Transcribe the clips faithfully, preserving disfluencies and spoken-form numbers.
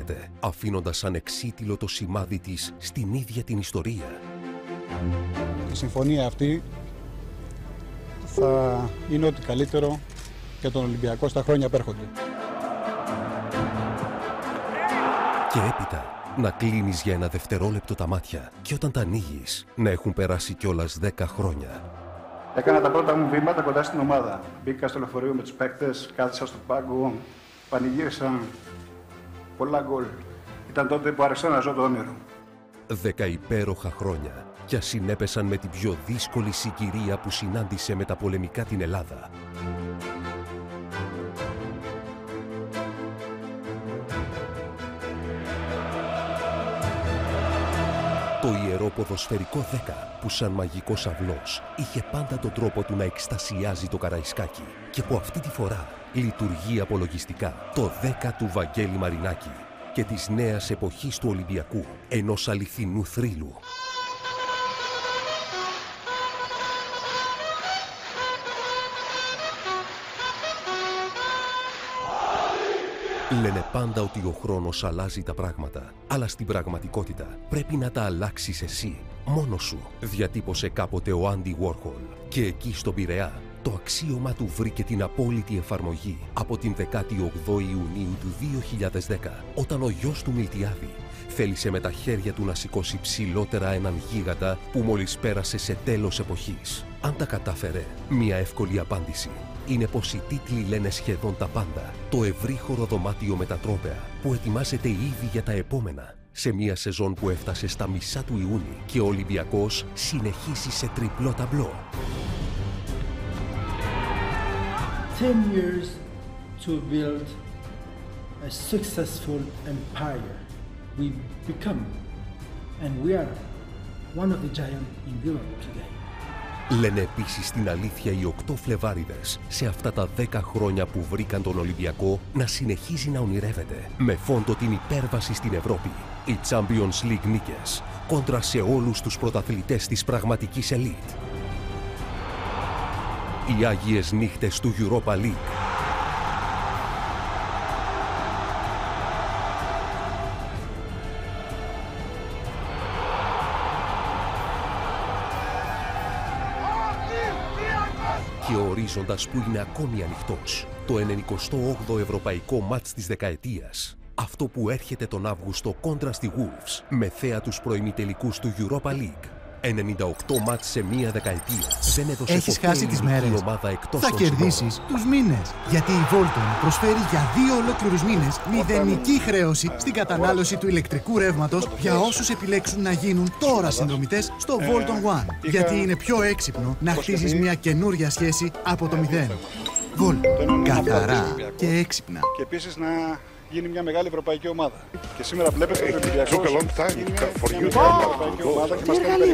διαλύεται, αφήνοντας ανεξίτηλο το σημάδι της στην ίδια την ιστορία. Η συμφωνία αυτή θα είναι ό,τι καλύτερο για τον Ολυμπιακό στα χρόνια που έρχονται. Και έπειτα να κλείνεις για ένα δευτερόλεπτο τα μάτια και όταν τα ανοίγεις να έχουν περάσει κιόλας δέκα χρόνια. Έκανα τα πρώτα μου βήματα κοντά στην ομάδα. Μπήκα στο λεωφορείο με τους παίκτες, κάθισα στο πάγκο, πανηγύρισα. Πολλά γκολ. Ήταν τότε που άρχισα να ζω το όνειρο. Δέκα υπέροχα χρόνια κι ας συνέπεσαν με την πιο δύσκολη συγκυρία που συνάντησε μεταπολεμικά την Ελλάδα. Το ιερό ποδοσφαιρικό δέκα που σαν μαγικός αυλός είχε πάντα τον τρόπο του να εκστασιάζει το Καραϊσκάκι και που αυτή τη φορά λειτουργεί απολογιστικά, το δέκα του Βαγγέλη Μαρινάκη και της νέας εποχής του Ολυμπιακού, ενός αληθινού θρύλου. Λένε πάντα ότι ο χρόνος αλλάζει τα πράγματα, αλλά στην πραγματικότητα πρέπει να τα αλλάξεις εσύ, μόνος σου, διατύπωσε κάποτε ο Άντι Βόρχολ. Και εκεί στον Πειραιά, το αξίωμα του βρήκε την απόλυτη εφαρμογή από την δεκάτη όγδοη Ιουνίου του δύο χιλιάδες δέκα, όταν ο γιος του Μιλτιάδη θέλησε με τα χέρια του να σηκώσει ψηλότερα έναν γίγαντα που μόλις πέρασε σε τέλος εποχής. Αν τα κατάφερε, μια εύκολη απάντηση είναι πως οι τίτλοι λένε σχεδόν τα πάντα. Το ευρύχωρο δωμάτιο με τα τρόπαια που ετοιμάζεται ήδη για τα επόμενα. Σε μια σεζόν που έφτασε στα μισά του Ιούνιου και ο Ολυμπιακός συνεχίσει σε τριπλό ταμπλό. ten years to build a successful empire. We become and we are one of the giants in Europe today. Λένε επίσης την αλήθεια οι οκτώ Φλεβάριδες σε αυτά τα δέκα χρόνια που βρήκαν τον Ολυμπιακό να συνεχίζει να ονειρεύεται με φόντο την υπέρβαση στην Ευρώπη. Οι Champions League νίκες κόντρα σε όλους τους πρωταθλητές της πραγματικής ελίτ. Οι άγιες νύχτες του Europa League. Και ο ορίζοντας που είναι ακόμη ανοιχτός, το ενενηκοστό όγδοο ευρωπαϊκό μάτς της δεκαετίας. Αυτό που έρχεται τον Αύγουστο κόντρα στη Wolves, με θέα τους προημιτελικούς του Europa League. ενενήντα οκτώ μάτς σε μία δεκαετία. Δεν έδωσε Έχεις ποτέ χάσει τις μέρες. ομάδα εκτός Θα των κερδίσεις συνόρων. τους μήνες. Γιατί η Volton προσφέρει για δύο ολόκληρους μήνες μηδενική χρέωση στην κατανάλωση του ηλεκτρικού ρεύματος για όσους επιλέξουν να γίνουν τώρα συνδρομητές στο Volton One. Γιατί είναι πιο έξυπνο να χτίζεις μια καινούρια σχέση από το μηδέν. Volton. Καθαρά και έξυπνα. Και επίσης να γίνει μια μεγάλη ευρωπαϊκή ομάδα. Και σήμερα βλέπετε ότι ο Ολυμπιακός είναι μια μεγάλη ευρωπαϊκή ομάδα και μας κάνει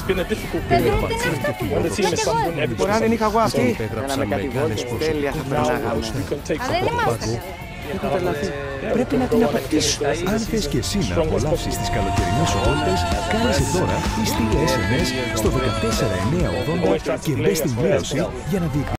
περίπου. Μπορεί να δεν είχα εγώ αυτή. Υπέγραψαν μεγάλες προσωπικότητες Πρέπει να την αποκτήσω. Αν θες και εσύ να απολαύσεις τις καλοκαιρινές ωρότητες, κάλεσε τώρα ή στείλε ες εμ ες στο δεκατέσσερα εννιακόσια ογδόντα και μπες στην κλήρωση για να διεκδικήσεις